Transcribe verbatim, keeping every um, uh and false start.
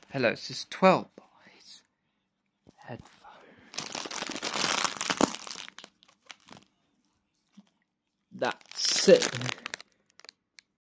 Hello, this is twelve Boys headphones. That's it.